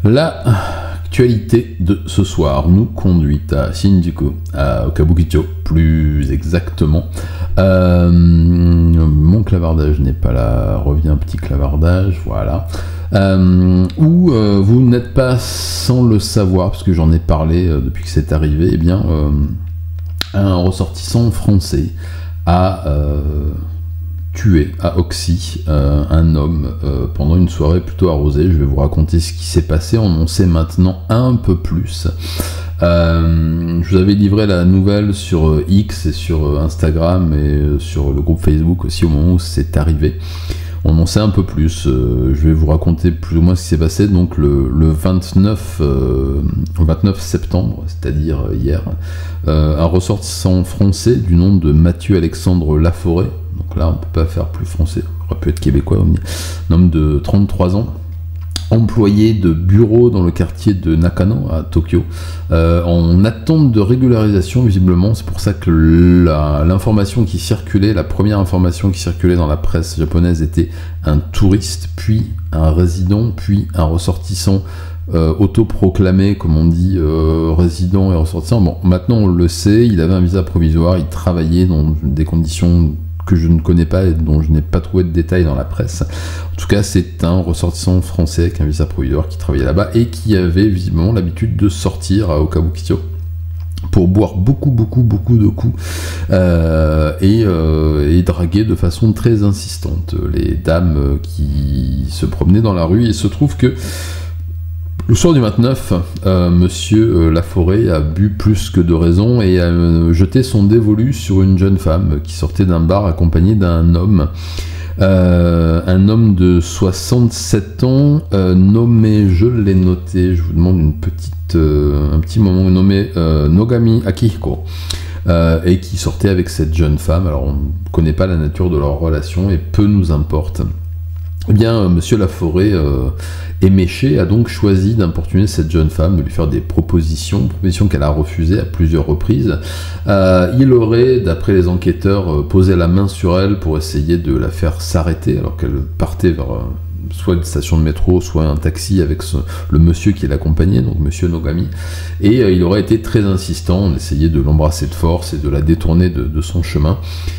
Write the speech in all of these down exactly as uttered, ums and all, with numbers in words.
L'actualité de ce soir nous conduit à Shinjuku, à Kabukicho plus exactement. Euh, mon clavardage n'est pas là, revient petit clavardage, voilà. Euh, où euh, vous n'êtes pas sans le savoir, parce que j'en ai parlé euh, depuis que c'est arrivé, eh bien, euh, un ressortissant français a euh, tué à Oxy euh, un homme euh, pendant une soirée plutôt arrosée. Je vais vous raconter ce qui s'est passé, on en sait maintenant un peu plus. Euh, je vous avais livré la nouvelle sur X et sur Instagram et sur le groupe Facebook aussi au moment où c'est arrivé. On en sait un peu plus, euh, je vais vous raconter plus ou moins ce qui s'est passé. Donc le, le vingt-neuf, euh, vingt-neuf septembre, c'est-à-dire hier, euh, un ressortissant français du nom de Mathieu Alexandre Laforêt, donc là on ne peut pas faire plus français, on aurait pu être québécois, un homme de trente-trois ans, employé de bureau dans le quartier de Nakano à Tokyo, euh, en attente de régularisation visiblement. C'est pour ça que l'information qui circulait, la première information qui circulait dans la presse japonaise était un touriste, puis un résident, puis un ressortissant euh, autoproclamé, comme on dit, euh, résident et ressortissant. Bon, maintenant on le sait, il avait un visa provisoire, il travaillait dans des conditions que je ne connais pas et dont je n'ai pas trouvé de détails dans la presse. En tout cas, c'est un ressortissant français avec un visa provisoire qui travaillait là-bas et qui avait visiblement l'habitude de sortir à Kabukicho pour boire beaucoup, beaucoup, beaucoup de coups euh, et, euh, et draguer de façon très insistante les dames qui se promenaient dans la rue. Et il se trouve que le soir du vingt-neuf, euh, monsieur Laforêt a bu plus que de raison et a euh, jeté son dévolu sur une jeune femme qui sortait d'un bar accompagnée d'un homme. Euh, un homme de soixante-sept ans, euh, nommé, je l'ai noté, je vous demande une petite, euh, un petit moment, nommé euh, Nogami Akihiko, euh, et qui sortait avec cette jeune femme. Alors on ne connaît pas la nature de leur relation et peu nous importe. Eh bien, euh, monsieur Laforêt, euh, éméché, a donc choisi d'importuner cette jeune femme, de lui faire des propositions, propositions qu'elle a refusées à plusieurs reprises. Euh, il aurait, d'après les enquêteurs, euh, posé la main sur elle pour essayer de la faire s'arrêter, alors qu'elle partait vers euh, soit une station de métro, soit un taxi avec ce, le monsieur qui l'accompagnait, donc monsieur Nogami. Et euh, il aurait été très insistant, on essayait de l'embrasser de force et de la détourner de, de son chemin.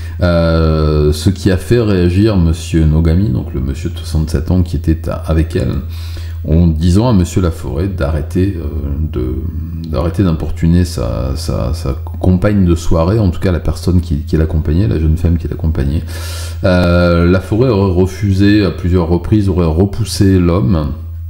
Euh, ce qui a fait réagir monsieur Nogami, donc le monsieur de soixante-sept ans qui était à, avec elle, en disant à monsieur Laforêt d'arrêter euh, de, d'arrêter d'importuner sa, sa, sa compagne de soirée, en tout cas la personne qui, qui l'accompagnait, la jeune femme qui l'accompagnait. Euh, Laforêt aurait refusé à plusieurs reprises, aurait repoussé l'homme,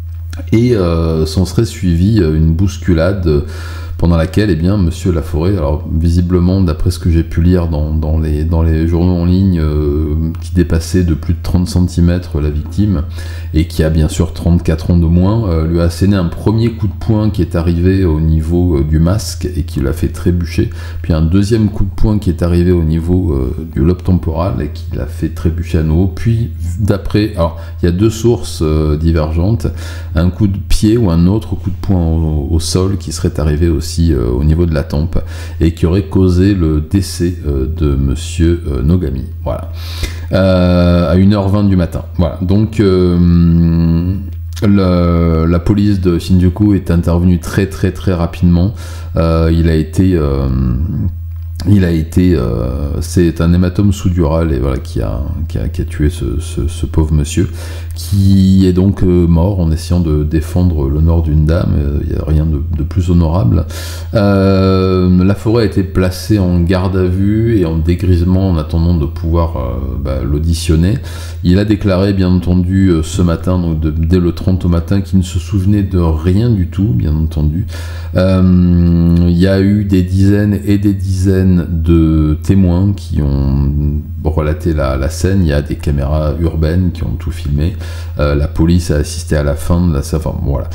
et euh, s'en serait suivi une bousculade pendant laquelle, eh bien, monsieur Laforêt, alors visiblement, d'après ce que j'ai pu lire dans, dans, les, dans les journaux en ligne, euh, qui dépassait de plus de trente centimètres la victime, et qui a bien sûr trente-quatre ans de moins, euh, lui a asséné un premier coup de poing qui est arrivé au niveau euh, du masque, et qui l'a fait trébucher, puis un deuxième coup de poing qui est arrivé au niveau euh, du lobe temporal, et qui l'a fait trébucher à nouveau, puis d'après, alors, il y a deux sources euh, divergentes, un coup de pied ou un autre coup de poing au, au sol qui serait arrivé aussi aussi euh, au niveau de la tempe et qui aurait causé le décès euh, de monsieur euh, Nogami, voilà, euh, à une heure vingt du matin, voilà. Donc euh, le, la police de Shinjuku est intervenue très très très rapidement. Euh, il a été euh, Il a été, euh, c'est un hématome sous-dural et voilà qui a, qui a, qui a tué ce, ce, ce pauvre monsieur, qui est donc euh, mort en essayant de défendre l'honneur d'une dame. Il n'y a rien de, de plus honorable. Euh, Laforêt a été placé en garde à vue et en dégrisement en attendant de pouvoir euh, bah, l'auditionner. Il a déclaré bien entendu euh, ce matin, donc de, dès le trente au matin, qu'il ne se souvenait de rien du tout, bien entendu. Euh, il y a eu des dizaines et des dizaines de témoins qui ont relaté la, la scène. Il y a des caméras urbaines qui ont tout filmé. Euh, la police a assisté à la fin de la enfin, voilà.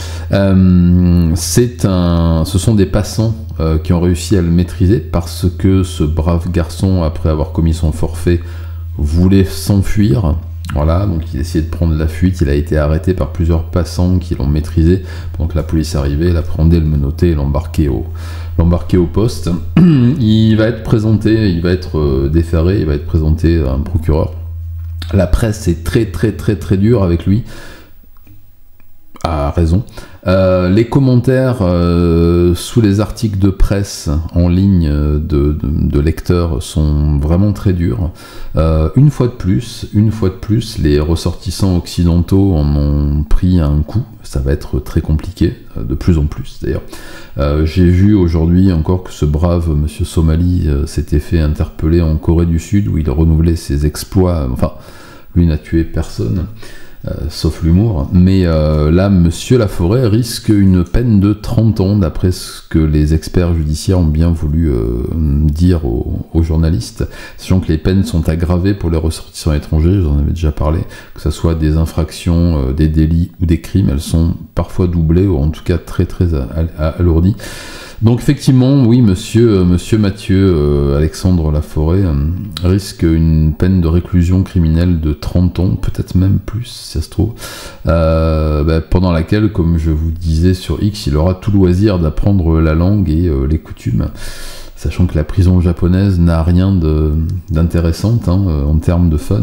Euh, c'est un, ce sont des passants euh, qui ont réussi à le maîtriser parce que ce brave garçon, après avoir commis son forfait, voulait s'enfuir. Voilà, donc il essayait de prendre la fuite, il a été arrêté par plusieurs passants qui l'ont maîtrisé, donc la police arrivait, l'appréhendait, le menottait et l'embarquait au, l'embarquait au poste. Il va être présenté, il va être euh, déféré, il va être présenté à un procureur. La presse est très très très très dure avec lui, à raison, Euh, les commentaires euh, sous les articles de presse en ligne de, de, de lecteurs sont vraiment très durs. Euh, une fois de plus, une fois de plus, les ressortissants occidentaux en ont pris un coup. Ça va être très compliqué, de plus en plus d'ailleurs. Euh, j'ai vu aujourd'hui encore que ce brave monsieur Somali euh, s'était fait interpeller en Corée du Sud où il renouvelait ses exploits. Enfin, lui n'a tué personne. Euh, sauf l'humour, mais euh, là, Monsieur Laforêt risque une peine de trente ans, d'après ce que les experts judiciaires ont bien voulu euh, dire aux, aux journalistes, sachant que les peines sont aggravées pour les ressortissants étrangers, j'en avais déjà parlé, que ce soit des infractions, euh, des délits ou des crimes, elles sont parfois doublées, ou en tout cas très très alourdies. Donc effectivement, oui, monsieur, euh, monsieur Mathieu euh, Alexandre Laforêt euh, risque une peine de réclusion criminelle de trente ans, peut-être même plus, si ça se trouve, euh, bah, pendant laquelle, comme je vous disais sur X, il aura tout loisir d'apprendre la langue et euh, les coutumes, sachant que la prison japonaise n'a rien d'intéressant hein, en termes de fun.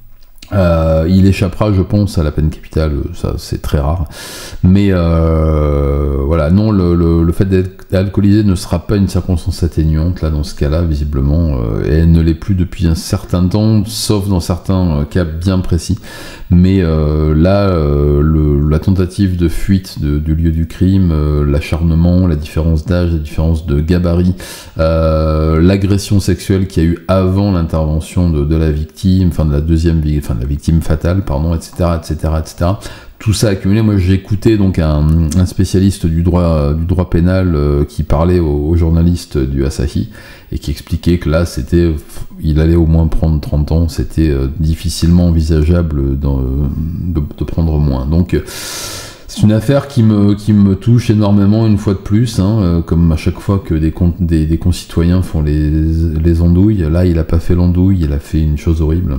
Euh, il échappera, je pense, à la peine capitale, ça c'est très rare. Mais euh, voilà, non, le, le, le fait d'être alcoolisé ne sera pas une circonstance atténuante, là, dans ce cas-là, visiblement, euh, et elle ne l'est plus depuis un certain temps, sauf dans certains cas bien précis. Mais euh, là, euh, le, la tentative de fuite de, du lieu du crime, euh, l'acharnement, la différence d'âge, la différence de gabarit, euh, l'agression sexuelle qu'il y a eu avant l'intervention de, de la victime, enfin de la deuxième victime, enfin de la victime fatale, pardon, et cetera, et cetera, et cetera. Tout ça accumulé, moi j'ai écouté donc un, un spécialiste du droit, du droit pénal euh, qui parlait aux, aux journalistes du Asahi et qui expliquait que là c'était, il allait au moins prendre trente ans, c'était euh, difficilement envisageable dans, de, de prendre moins. Donc euh, c'est une affaire qui me, qui me touche énormément une fois de plus, hein, euh, comme à chaque fois que des, con, des, des concitoyens font les, les andouilles. Là il a pas fait l'andouille, il a fait une chose horrible.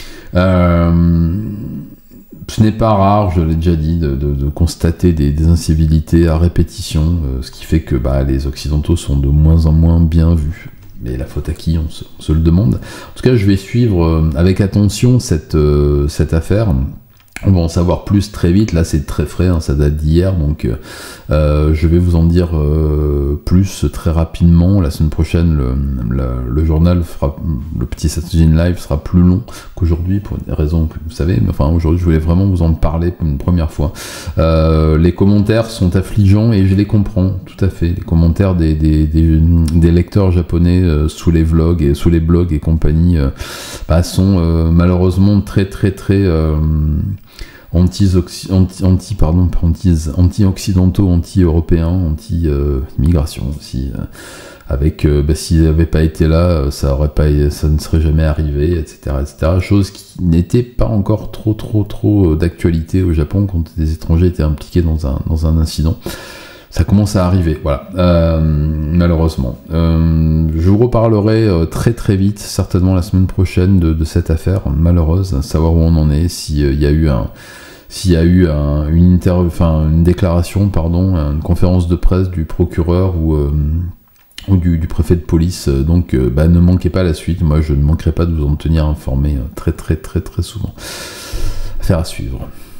Euh, ce n'est pas rare, je l'ai déjà dit, de, de, de constater des, des incivilités à répétition, euh, ce qui fait que bah, les Occidentaux sont de moins en moins bien vus. Mais la faute à qui, on se, on se le demande. En tout cas, je vais suivre euh, avec attention cette, euh, cette affaire. On va en savoir plus très vite, là c'est très frais, hein, ça date d'hier, donc euh, je vais vous en dire euh, plus très rapidement. La semaine prochaine, le, le, le journal fera, le petit Satsujin Live sera plus long qu'aujourd'hui, pour des raisons que vous savez, mais enfin aujourd'hui je voulais vraiment vous en parler pour une première fois. Euh, les commentaires sont affligeants et je les comprends, tout à fait. Les commentaires des, des, des, des lecteurs japonais euh, sous les vlogs et sous les blogs et compagnie euh, bah, sont euh, malheureusement très très très... Euh, anti, anti, anti, pardon, anti, anti-occidentaux, anti-européens, anti-immigration aussi. Euh, avec, euh, bah, s'ils n'avaient pas été là, ça aurait pas, ça ne serait jamais arrivé, et cetera, et cetera. Chose qui n'était pas encore trop, trop, trop d'actualité au Japon quand des étrangers étaient impliqués dans un, dans un incident. Ça commence à arriver, voilà, euh, malheureusement. Euh, je vous reparlerai euh, très très vite, certainement la semaine prochaine, de, de cette affaire malheureuse, savoir où on en est, s'il euh, y a eu un... S'il y a eu un, une, inter... enfin, une déclaration, pardon, une conférence de presse du procureur ou, euh, ou du, du préfet de police, donc euh, bah, ne manquez pas la suite, moi je ne manquerai pas de vous en tenir informé euh, très très très très souvent. Affaire à suivre.